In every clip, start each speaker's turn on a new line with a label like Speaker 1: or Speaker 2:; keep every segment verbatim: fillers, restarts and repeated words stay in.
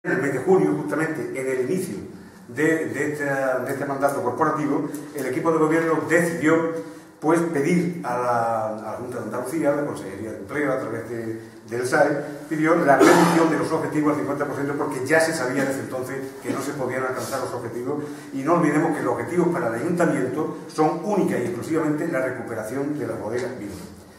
Speaker 1: En el mes de junio, justamente en el inicio de, de, este, de este mandato corporativo, el equipo de gobierno decidió pues, pedir a la, a la Junta de Andalucía, a la Consejería de Empleo, a través de, del S A E, pidió la reducción de los objetivos al cincuenta por ciento porque ya se sabía desde entonces que no se podían alcanzar los objetivos, y no olvidemos que los objetivos para el ayuntamiento son única y exclusivamente la recuperación de las bodegas vivas.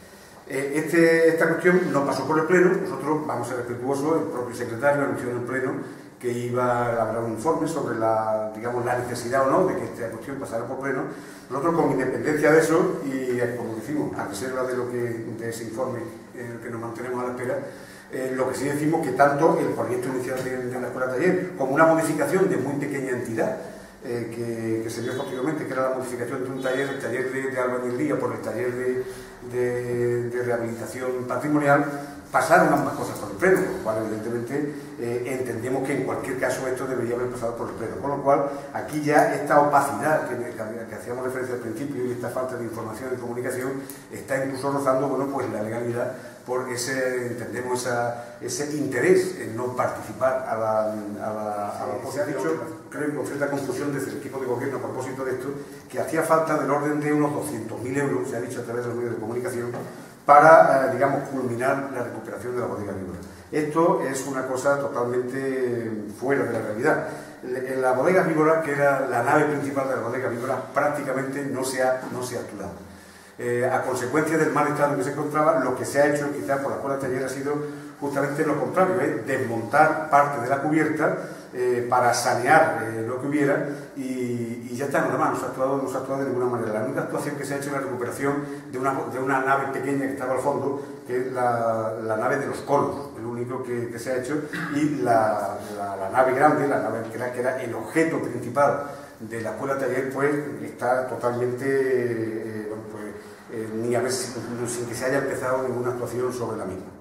Speaker 1: Este, esta cuestión no pasó por el Pleno. Nosotros vamos a ser respetuosos. El propio secretario anunció en el Pleno que iba a elaborar un informe sobre la, digamos, la necesidad o no de que esta cuestión pasara por Pleno. Nosotros, con independencia de eso, y como decimos, a reserva de, lo que, de ese informe en el que nos mantenemos a la espera, eh, lo que sí decimos que tanto el proyecto inicial de, de la escuela taller como una modificación de muy pequeña entidad, Eh, que, que se dio efectivamente, que era la modificación de un taller, el taller de, de albañilería por el taller de, de, de rehabilitación patrimonial, pasaron ambas cosas por el Pleno, con lo cual evidentemente eh, entendemos que en cualquier caso esto debería haber pasado por el Pleno, con lo cual aquí ya esta opacidad que, que, que hacíamos referencia al principio y esta falta de información y comunicación está incluso rozando, bueno, pues la legalidad, por ese, entendemos esa, ese interés en no participar a la, a la, a la sí, se ha dicho, creo que con cierta confusión desde el equipo de gobierno a propósito de esto, que hacía falta del orden de unos doscientos mil euros, se ha dicho a través de los medios de comunicación, para, eh, digamos, culminar la recuperación de la bodega víbora. Esto es una cosa totalmente fuera de la realidad. En la bodega víbora, que era la nave principal de la bodega víbora, prácticamente no se ha, no se ha actuado. Eh, a consecuencia del mal estado en que se encontraba, lo que se ha hecho quizás por la escuela taller ha sido justamente lo contrario, ¿eh? desmontar parte de la cubierta eh, para sanear eh, lo que hubiera, y, y ya está, nada más, no se ha actuado, no se ha actuado de ninguna manera. La única actuación que se ha hecho es la recuperación de una, de una nave pequeña que estaba al fondo, que es la, la nave de los conos, el único que, que se ha hecho, y la, la, la nave grande, la nave que era, que era el objeto principal de la escuela taller, pues está totalmente eh, bueno, pues, eh, ni a ver si, sin que se haya empezado ninguna actuación sobre la misma.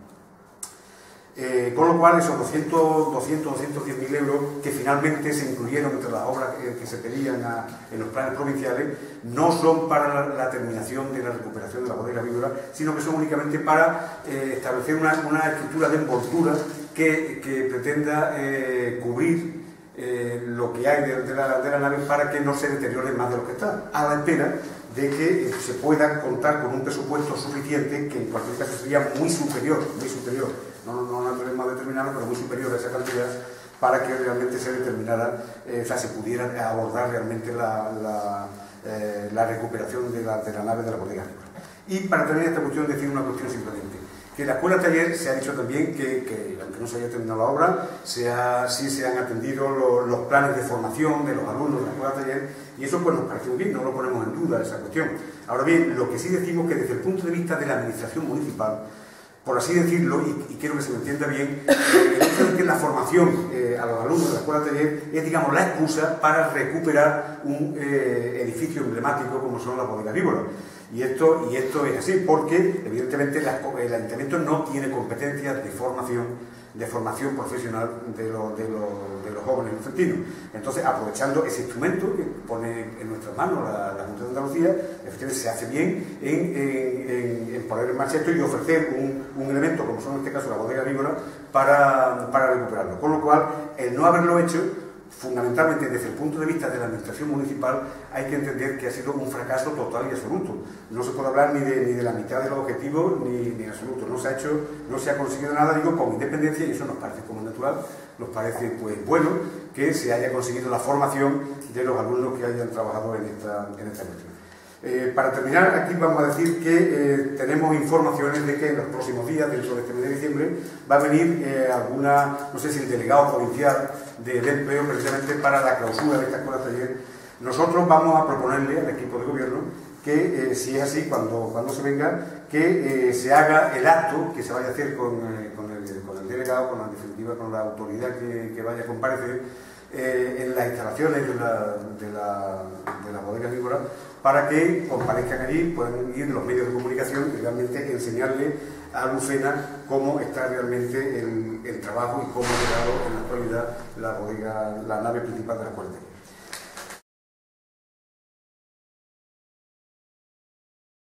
Speaker 1: Eh, con lo cual esos doscientos, doscientos, doscientos diez mil euros que finalmente se incluyeron entre las obras que, que se pedían a, en los planes provinciales no son para la, la terminación de la recuperación de la bodega víbora, sino que son únicamente para eh, establecer una, una estructura de envoltura que, que pretenda eh, cubrir Eh, lo que hay de, de, la, de la nave para que no se deteriore más de lo que está, a la espera de que eh, se pueda contar con un presupuesto suficiente, que en cualquier caso sería muy superior, muy superior, no, no, no tenemos más determinado, pero muy superior a esa cantidad, para que realmente se determinara, eh, o sea, se pudiera abordar realmente la, la, eh, la recuperación de la, de la nave de la bodega. Y para terminar esta cuestión, decir una cuestión simplemente. Que la escuela taller se ha dicho también que, que aunque no se haya terminado la obra, se ha, sí se han atendido los, los planes de formación de los alumnos de la escuela taller, y eso pues nos parece muy bien, no lo ponemos en duda esa cuestión. Ahora bien, lo que sí decimos que desde el punto de vista de la administración municipal, por así decirlo, y, y quiero que se me entienda bien, el hecho de que la formación eh, a los alumnos de la escuela taller es, digamos, la excusa para recuperar un eh, edificio emblemático como son las bodegas víboras. Y esto, y esto es así porque, evidentemente, la, el ayuntamiento no tiene competencias de formación, de formación profesional de, lo, de, lo, de los jóvenes infantinos. Entonces, aprovechando ese instrumento que pone en nuestras manos la, la Junta de Andalucía, efectivamente se hace bien en, en, en, en poner en marcha esto y ofrecer un, un elemento, como son en este caso la bodega víbora, para, para recuperarlo. Con lo cual, el no haberlo hecho, fundamentalmente desde el punto de vista de la administración municipal, hay que entender que ha sido un fracaso total y absoluto. No se puede hablar ni de, ni de la mitad de los objetivos ni, ni en absoluto. No se ha hecho, no se ha conseguido nada, digo, con independencia, y eso nos parece como natural, nos parece pues bueno que se haya conseguido la formación de los alumnos que hayan trabajado en esta, en esta cuestión. Eh, para terminar, aquí vamos a decir que eh, tenemos informaciones de que en los próximos días, dentro de este mes de diciembre, va a venir eh, alguna, no sé si el delegado provincial de, de empleo, precisamente para la clausura de esta escuela taller. Nosotros vamos a proponerle al equipo de gobierno que, eh, si es así, cuando, cuando se venga, que eh, se haga el acto que se vaya a hacer con, eh, con, el, con el delegado, con la, en definitiva, con la autoridad que, que vaya a comparecer, Eh, en las instalaciones de la, de la, de la bodega víbora, para que comparezcan allí, puedan ir los medios de comunicación y realmente enseñarle a Lucena cómo está realmente el, el trabajo y cómo ha llegado en la actualidad la bodega, la nave principal de la escuela.